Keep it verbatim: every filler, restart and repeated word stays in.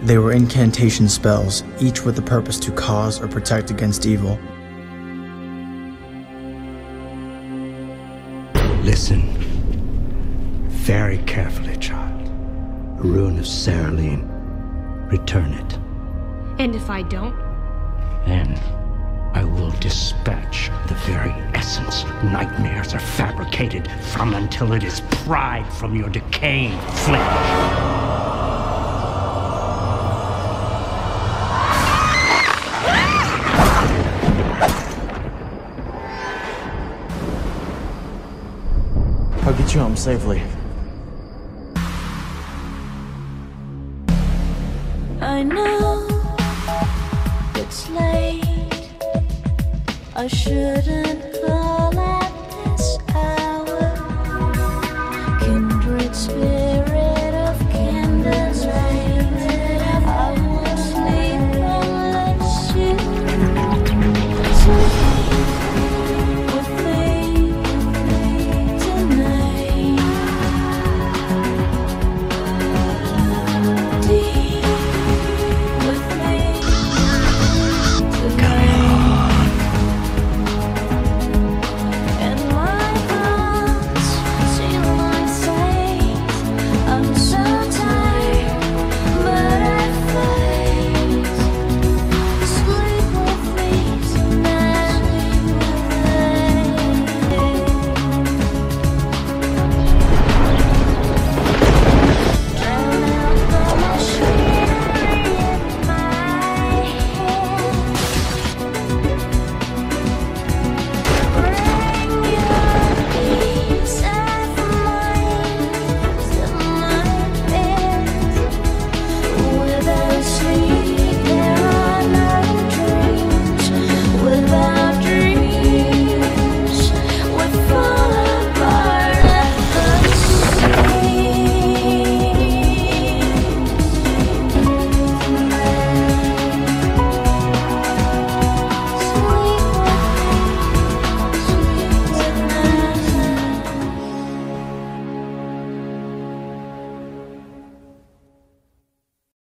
They were incantation spells, each with the purpose to cause or protect against evil. Listen very carefully, child. A rune of Saraline. Return it. And if I don't? Then I will dispatch the very essence nightmares are fabricated from until it is pried from your decaying flesh. I'll get you home safely. I know it's late. I shouldn't